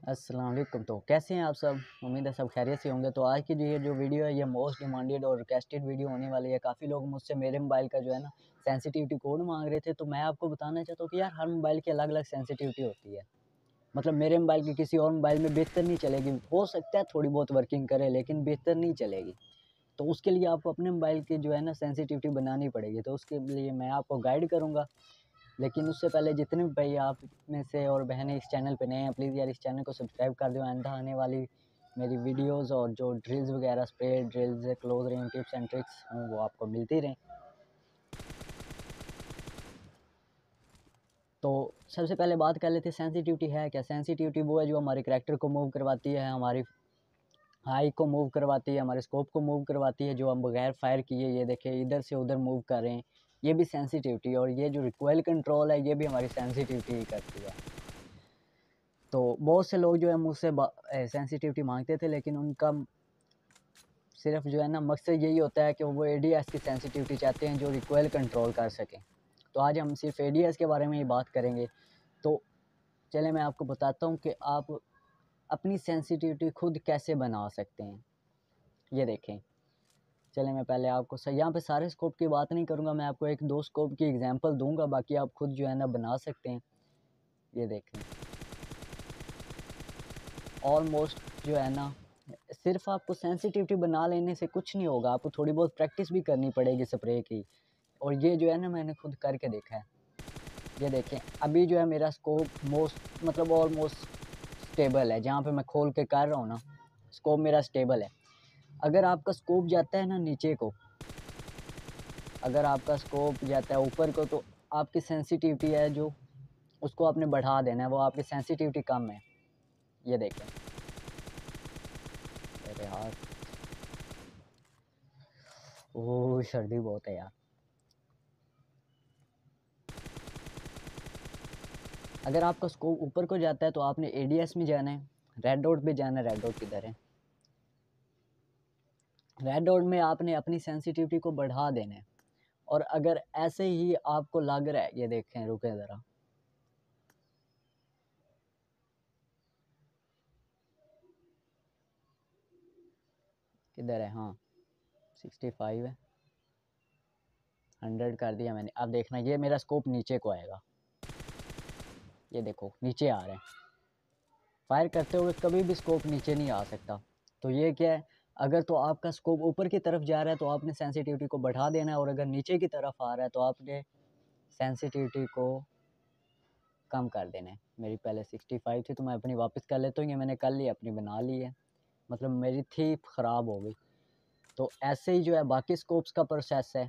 अस्सलाम वालेकुम। तो कैसे हैं आप सब? उम्मीद है सब खैरियत से होंगे। तो आज की जो वीडियो है ये मोस्ट डिमांडेड और रिक्वेस्टेड वीडियो होने वाली है। काफ़ी लोग मुझसे मेरे मोबाइल का जो है ना सेंसिटिविटी कोड मांग रहे थे। तो मैं आपको बताना चाहता हूँ कि यार हर मोबाइल की अलग अलग सेंसिटिविटी होती है। मतलब मेरे मोबाइल की किसी और मोबाइल में बेहतर नहीं चलेगी, हो सकता है थोड़ी बहुत वर्किंग करे लेकिन बेहतर नहीं चलेगी। तो उसके लिए आपको अपने मोबाइल की जो है ना सेंसिटिविटी बनानी पड़ेगी। तो उसके लिए मैं आपको गाइड करूँगा। लेकिन उससे पहले जितने भी भाई आप में से और बहनें इस चैनल पे नए हैं, प्लीज़ यार इस चैनल को सब्सक्राइब कर दो। आइंदा आने वाली मेरी वीडियोस और जो ड्रिल्स वगैरह, spray drills, close range tips and tricks वो आपको मिलती रहें। तो सबसे पहले बात कर लेते हैं सेंसिटिविटी है क्या। सेंसिटिविटी वो है जो हमारे करैक्टर को मूव करवाती है, हमारी आई को मूव करवाती है, हमारे स्कोप को मूव करवाती है। जो हम बगैर फायर किए ये देखें इधर से उधर मूव कर रहे हैं, ये भी सेंसिटिविटी। और ये जो रिकॉइल कंट्रोल है ये भी हमारी सेंसिटिविटी ही करती है। तो बहुत से लोग जो है मुझसे सेंसिटिविटी मांगते थे, लेकिन उनका सिर्फ जो है ना मकसद यही होता है कि वो एडीएस की सेंसिटिविटी चाहते हैं जो रिकॉइल कंट्रोल कर सकें। तो आज हम सिर्फ एडीएस के बारे में ही बात करेंगे। तो चले मैं आपको बताता हूँ कि आप अपनी सेंसिटिविटी खुद कैसे बना सकते हैं। ये देखें, चले मैं पहले आपको यहाँ पे सारे स्कोप की बात नहीं करूँगा, मैं आपको एक दो स्कोप की एग्जांपल दूंगा, बाकी आप खुद जो है ना बना सकते हैं। ये देखें, ऑलमोस्ट जो है ना सिर्फ आपको सेंसिटिविटी बना लेने से कुछ नहीं होगा, आपको थोड़ी बहुत प्रैक्टिस भी करनी पड़ेगी स्प्रे की। और ये जो है ना मैंने खुद करके देखा है। ये देखें, अभी जो है मेरा स्कोप मतलब ऑलमोस्ट स्टेबल है। जहाँ पे मैं खोल के कर रहा हूँ ना स्कोप मेरा स्टेबल है। अगर आपका स्कोप जाता है ना नीचे को, अगर आपका स्कोप जाता है ऊपर को, तो आपकी सेंसिटिविटी है जो उसको आपने बढ़ा देना है, वो आपकी सेंसिटिविटी कम है। ये देखें मेरे हाथ, ओह सर्दी बहुत है यार। अगर आपका स्कोप ऊपर को जाता है तो आपने एडीएस में जाना है, रेड डॉट पे जाना है। रेड डॉट किधर है? रेड डॉट में आपने अपनी सेंसिटिविटी को बढ़ा देना है। और अगर ऐसे ही आपको लग रहा है, ये देखें, रुके ज़रा, किधर है? हाँ 65 है, 100 कर दिया मैंने। अब देखना ये मेरा स्कोप नीचे को आएगा। ये देखो नीचे आ रहा है। फायर करते हुए कभी भी स्कोप नीचे नहीं आ सकता। तो ये क्या है, अगर तो आपका स्कोप ऊपर की तरफ जा रहा है तो आपने सेंसिटिविटी को बढ़ा देना है, और अगर नीचे की तरफ आ रहा है तो आपने सेंसिटिविटी को कम कर देना है। मेरी पहले 65 थी तो मैं अपनी वापस कर लेता हूँ। ये मैंने कर ली, अपनी बना ली है, मतलब मेरी थी ख़राब हो गई। तो ऐसे ही जो है बाकी स्कोप्स का प्रोसेस है।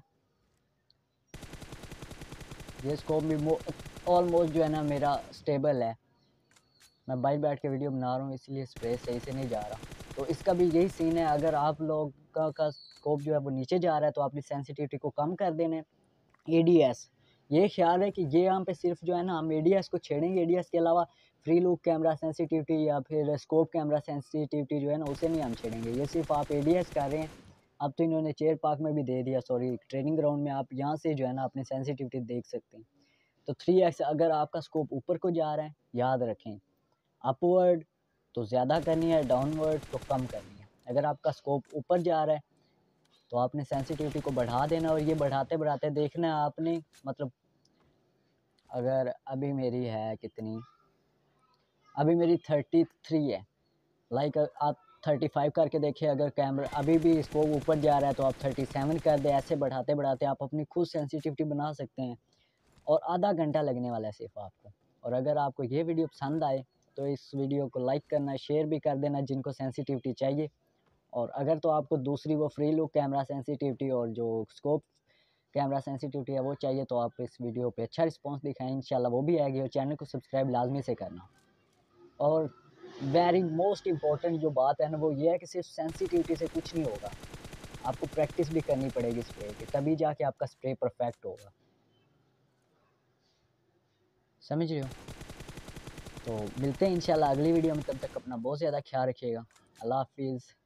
ये स्कोप भी ऑलमोस्ट जो है ना मेरा स्टेबल है। मैं बाइक बैठ के वीडियो बना रहा हूँ इसलिए स्प्रे सही से नहीं जा रहा। तो इसका भी यही सीन है, अगर आप लोग का स्कोप जो है वो नीचे जा रहा है तो अपनी सेंसिटिविटी को कम कर देना है। एडीएस, ये ख्याल है कि ये यहाँ पे सिर्फ जो है ना हम एडीएस को छेड़ेंगे, एडीएस के अलावा फ्री लुक कैमरा सेंसिटिविटी या फिर स्कोप कैमरा सेंसिटिविटी जो है ना उसे नहीं हम छेड़ेंगे। ये सिर्फ आप एडीएस कर रहे हैं। अब तो इन्होंने चेयर पार्क में भी दे दिया, सॉरी ट्रेनिंग ग्राउंड में, आप यहाँ से जो है ना अपनी सेंसिटिविटी देख सकते हैं। तो 3x अगर आपका स्कोप ऊपर को जा रहा है, याद रखें अपवर्ड तो ज़्यादा करनी है, डाउनवर्ड तो कम करनी है। अगर आपका स्कोप ऊपर जा रहा है तो आपने सेंसिटिविटी को बढ़ा देना, और ये बढ़ाते बढ़ाते देखना है आपने, मतलब अगर अभी मेरी है कितनी, अभी मेरी 33 है, लाइक आप 35 करके देखिए। अगर कैमरा अभी भी स्कोप ऊपर जा रहा है तो आप 37 कर दें। ऐसे बढ़ाते बढ़ाते आप अपनी खुद सेंसिटिविटी बना सकते हैं, और आधा घंटा लगने वाला है सिर्फ आपको। और अगर आपको ये वीडियो पसंद आए तो इस वीडियो को लाइक करना, शेयर भी कर देना जिनको सेंसिटिविटी चाहिए। और अगर तो आपको दूसरी वो फ्री लुक कैमरा सेंसिटिविटी और जो स्कोप कैमरा सेंसिटिविटी है वो चाहिए, तो आप इस वीडियो पे अच्छा रिस्पांस दिखाएं, इंशाल्लाह वो भी आएगी। और चैनल को सब्सक्राइब लाजमी से करना। और वेरी मोस्ट इम्पॉर्टेंट जो बात है ना वो ये है कि सिर्फ सेंसिटिविटी से कुछ नहीं होगा, आपको प्रैक्टिस भी करनी पड़ेगी स्प्रे की, तभी जाके आपका स्प्रे परफेक्ट होगा। समझ रहे हो? तो मिलते हैं इंशाल्लाह अगली वीडियो में, तब तक अपना बहुत ज़्यादा ख्याल रखिएगा। अल्लाह हाफिज़।